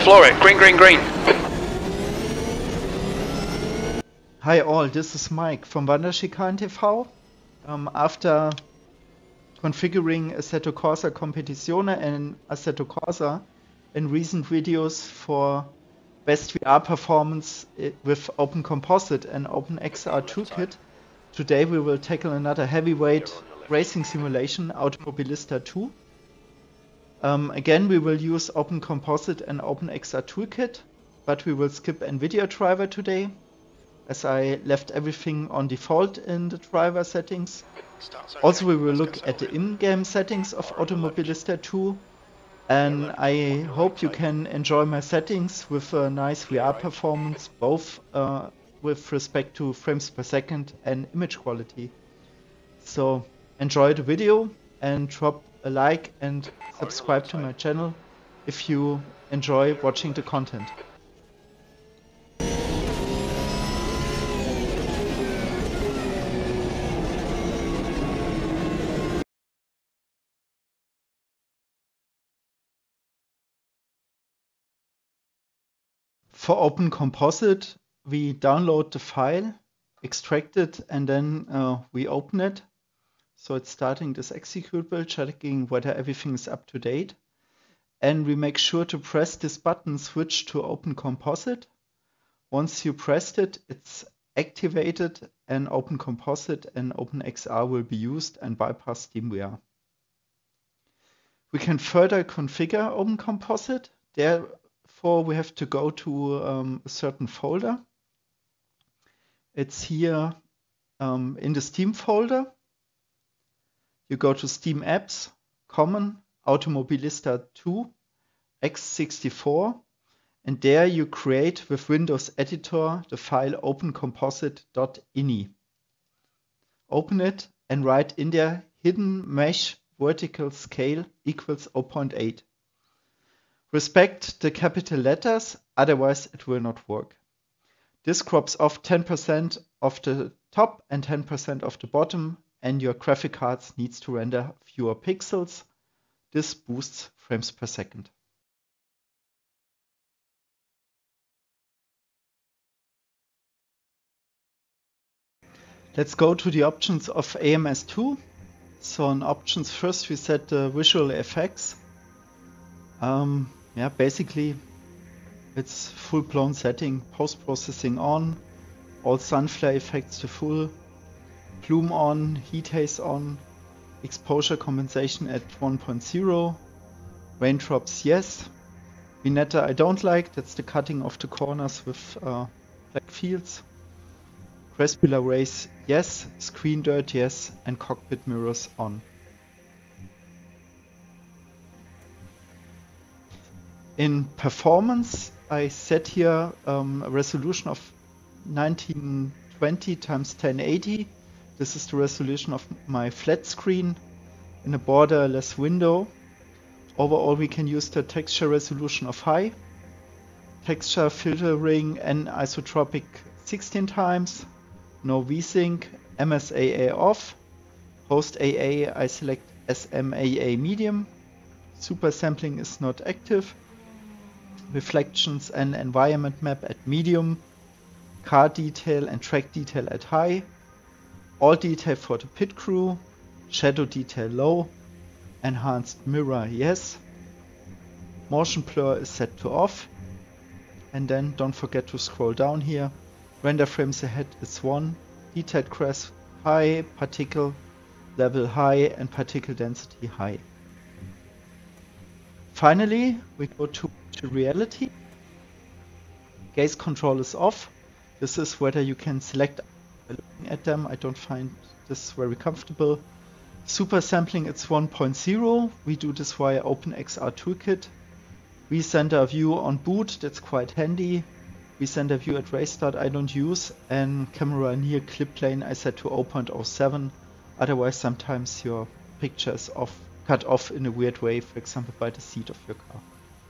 floor it. Green, green, green. Hi all, this is Mike from Wanderschikane TV. After configuring Assetto Corsa Competizione and Assetto Corsa in recent videos for best VR performance with OpenComposite and OpenXR Toolkit, today we will tackle another heavyweight racing simulation, Automobilista 2. Again, we will use OpenComposite and OpenXR Toolkit, but we will skip Nvidia driver today, as I left everything on default in the driver settings. Also, we will look at the in-game settings of Automobilista 2, and I hope you can enjoy my settings with a nice VR performance, both with respect to frames per second and image quality. So enjoy the video and drop a like and subscribe to my channel if you enjoy watching the content. For OpenComposite, we download the file, extract it, and then we open it. So it's starting this executable, checking whether everything is up to date. And we make sure to press this button, switch to OpenComposite. Once you pressed it, it's activated, and OpenComposite and OpenXR will be used and bypass SteamVR. We can further configure OpenComposite. Therefore, we have to go to a certain folder. It's here in the Steam folder. You go to Steam Apps, Common, Automobilista 2, x64, and there you create with Windows Editor the file opencomposite.ini. Open it and write in there hidden mesh vertical scale equals 0.8. Respect the capital letters, otherwise it will not work. This crops off 10% of the top and 10% of the bottom, and your graphic cards needs to render fewer pixels. This boosts frames per second. Let's go to the options of AMS2. So in options first we set the visual effects. Basically it's full-blown setting, post-processing on, all sunflare effects to full, plume on, heat haze on, exposure compensation at 1.0, raindrops yes, vignette I don't like, that's the cutting of the corners with black fields, crespula rays yes, screen dirt yes, and cockpit mirrors on. In performance, I set here a resolution of 1920 x 1080. This is the resolution of my flat screen in a borderless window. Overall, we can use the texture resolution of high, texture filtering and isotropic 16 times, no VSync, MSAA off, host AA I select SMAA medium, super sampling is not active, reflections and environment map at medium, car detail and track detail at high, all detail for the pit crew, shadow detail low, enhanced mirror yes, motion blur is set to off, and then don't forget to scroll down here, render frames ahead is 1, detailed crest high, particle level high, and particle density high. Finally, we go to reality. Gaze control is off. This is whether you can select by looking at them. I don't find this very comfortable. Super sampling, it's 1.0. We do this via OpenXR Toolkit. Recenter view on boot, that's quite handy. Recenter view at race start I don't use. And camera near clip plane I set to 0.07. Otherwise sometimes your picture is cut off in a weird way, for example by the seat of your car.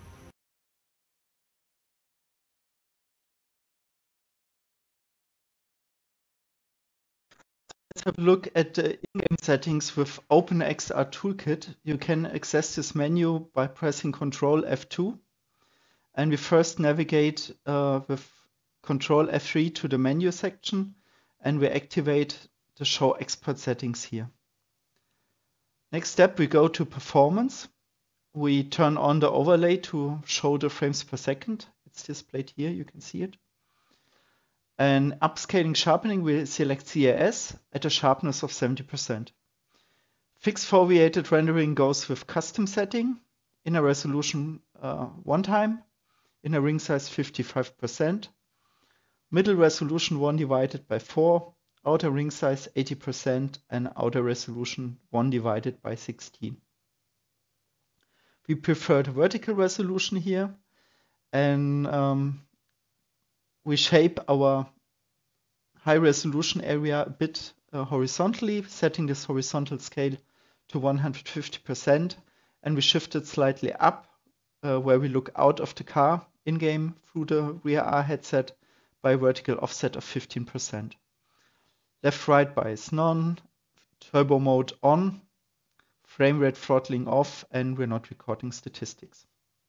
Let's have a look at the in-game settings with OpenXR Toolkit. You can access this menu by pressing Ctrl F2. And we first navigate with Control F3 to the menu section, and we activate the Show Export settings here. Next step, we go to Performance. We turn on the overlay to show the frames per second. It's displayed here, you can see it. And upscaling sharpening, we select CAS at a sharpness of 70%. Fixed foveated rendering goes with custom setting, inner resolution 1 time, inner ring size 55%, middle resolution 1 divided by 4, outer ring size 80%, and outer resolution 1 divided by 16. We prefer the vertical resolution here, and we shape our high resolution area a bit horizontally, setting this horizontal scale to 150%, and we shift it slightly up where we look out of the car in-game through the rear R headset by a vertical offset of 15%. Left-right bias none, turbo mode on, frame rate throttling off, and we're not recording statistics.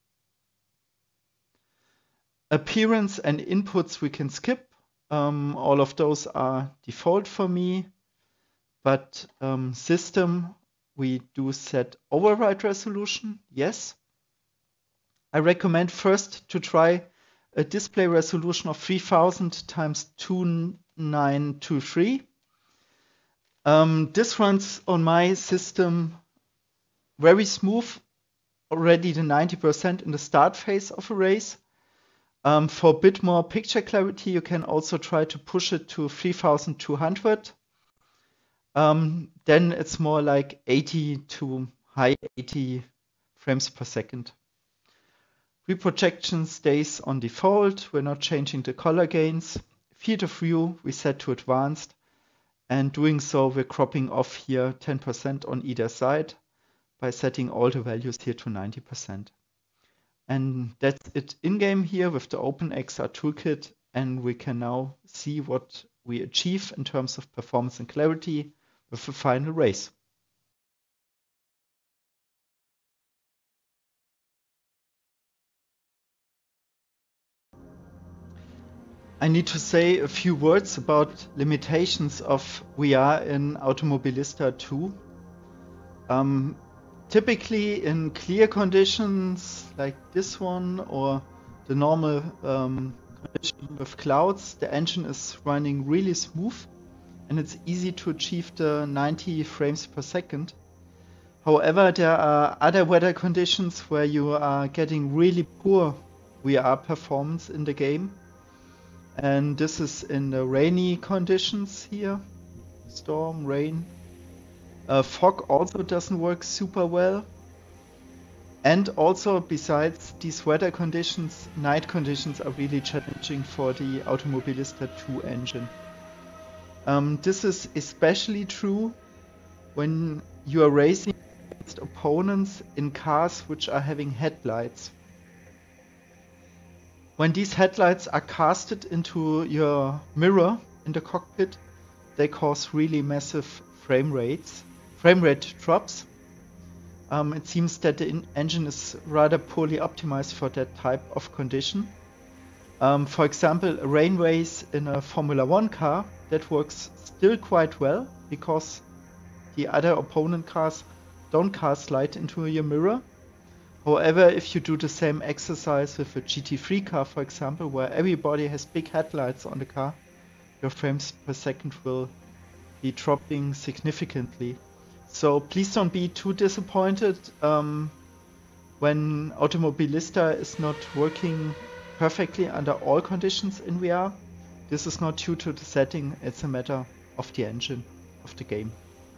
Appearance and inputs we can skip. All of those are default for me, but system, we do set override resolution, yes. I recommend first to try a display resolution of 3000 times 2923. This runs on my system very smooth, already the 90% in the start phase of a race. For a bit more picture clarity, you can also try to push it to 3200. Then it's more like 80 to high 80 frames per second. Reprojection stays on default. We're not changing the color gains. Field of view we set to advanced, and doing so we're cropping off here 10% on either side by setting all the values here to 90%. And that's it in-game here with the OpenXR toolkit, and we can now see what we achieve in terms of performance and clarity with the final race. I need to say a few words about limitations of VR in Automobilista 2. Typically in clear conditions like this one or the normal condition with clouds, the engine is running really smooth and it's easy to achieve the 90 frames per second. However, there are other weather conditions where you are getting really poor VR performance in the game. And this is in the rainy conditions here, storm, rain. Fog also doesn't work super well. And also, besides these weather conditions, night conditions are really challenging for the Automobilista 2 engine. This is especially true when you are racing against opponents in cars which are having headlights. When these headlights are casted into your mirror in the cockpit, they cause really massive frame rate drops. It seems that the engine is rather poorly optimized for that type of condition. For example, a rain race in a Formula 1 car, that works still quite well because the other opponent cars don't cast light into your mirror. However, if you do the same exercise with a GT3 car, for example, where everybody has big headlights on the car, your frames per second will be dropping significantly. So please don't be too disappointed when Automobilista is not working perfectly under all conditions in VR. This is not due to the setting, it's a matter of the engine of the game.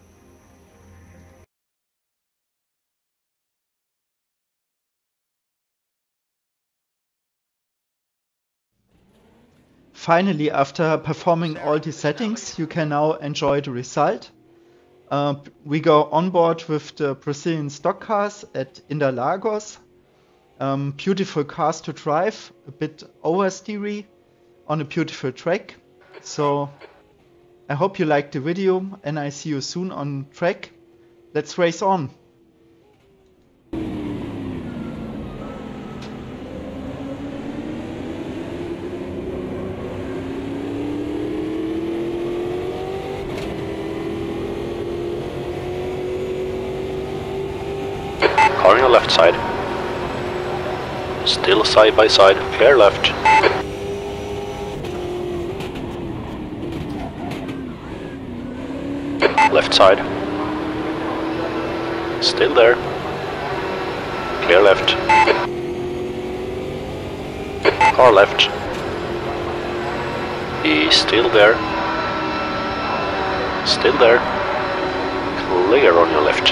Finally, after performing all the settings, you can now enjoy the result. We go on board with the Brazilian stock cars at Interlagos. Beautiful cars to drive, a bit oversteery on a beautiful track. So I hope you liked the video and I see you soon on track. Let's race on! Car on your left side. Still side by side, clear left. Left side. Still there. Clear left. Car left. He's still there. Still there. Clear on your left.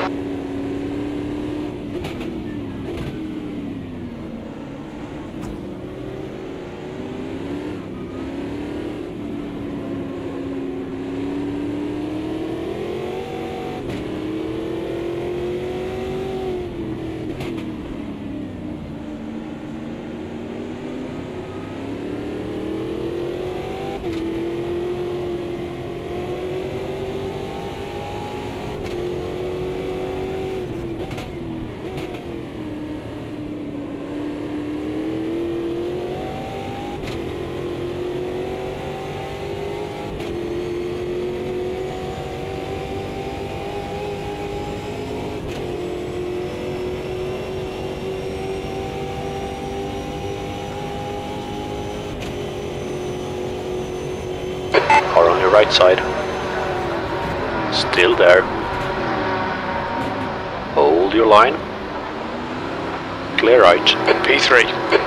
Car on your right side. Still there. Hold your line. Clear right. P3.